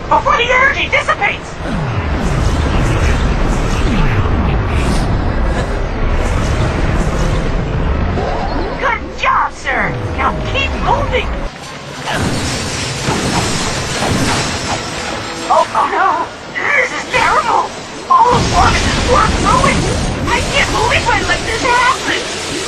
before the energy dissipates! Good job, sir! Now keep moving! Oh no! This is terrible! All of Ormus's work ruined! I can't believe I let this happen!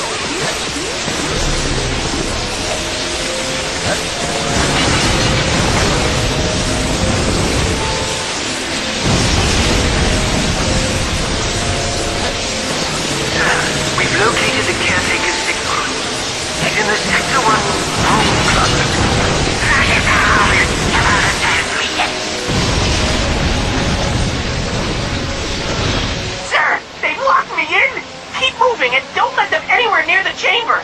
We've located the caretaker's signal. He's in the Sector 1 room closet. Sir, they've locked me in! Keep moving and don't let them anywhere near the chamber!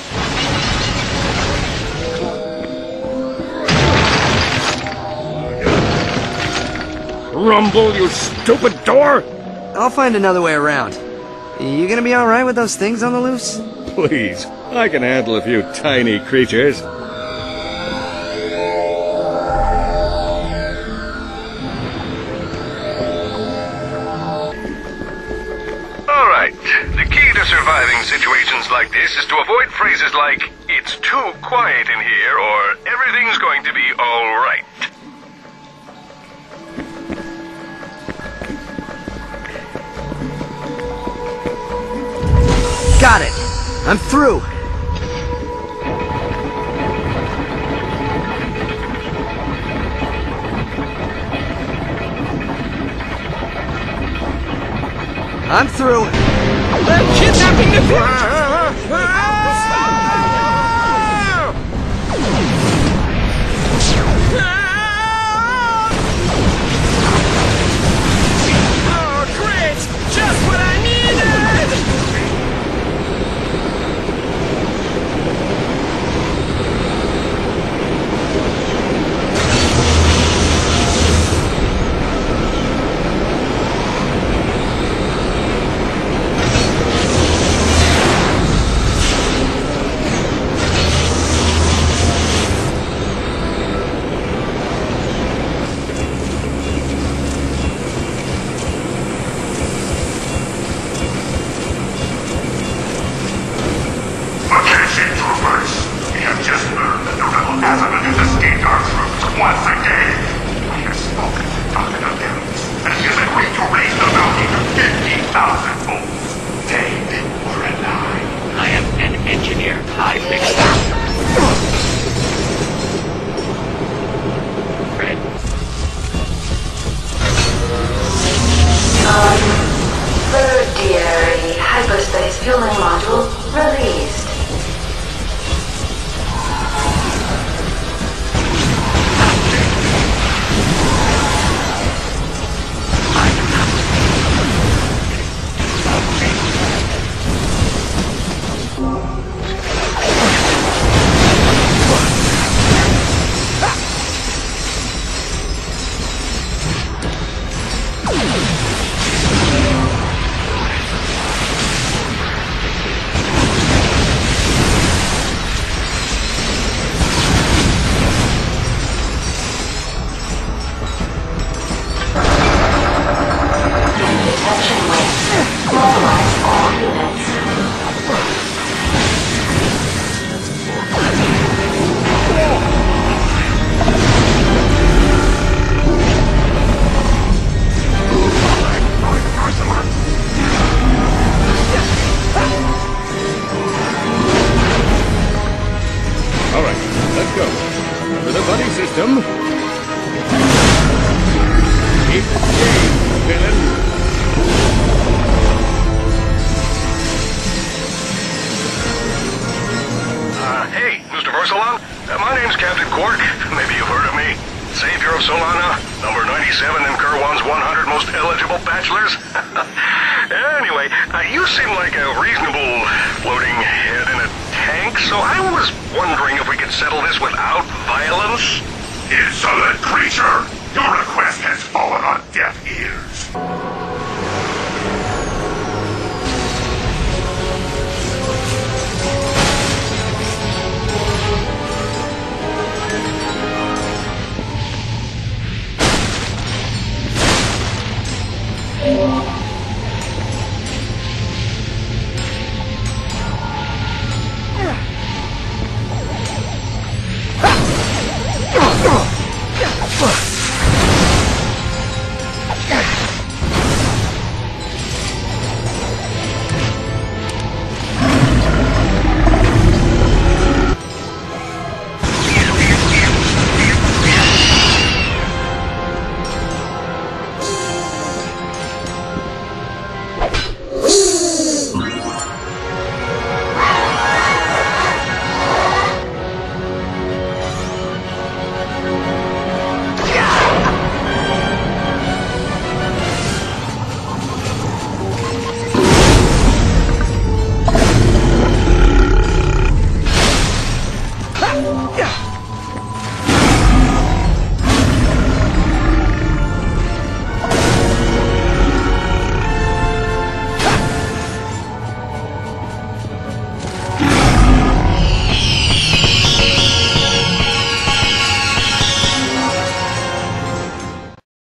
Rumble, you stupid door! I'll find another way around. You gonna be alright with those things on the loose? Please, I can handle a few tiny creatures. Alright, the key to surviving situations like this is to avoid phrases like, "It's too quiet in here," or "Everything's going to be alright." Got it! I'm through! I'm through! I'm kidnapping the Oh, great! Just what I needed! Hyperspace fueling module released. system. Keep the change, villain. Hey, Mr. Vorsolon. My name's Captain Quark. Maybe you've heard of me. Savior of Solana, number 97 in Kerwan's 100 most eligible bachelors. Anyway, you seem like a reasonable floating head in a tank, so I was wondering if we could settle this without violence? Insolent creature! Your request has fallen on deaf ears.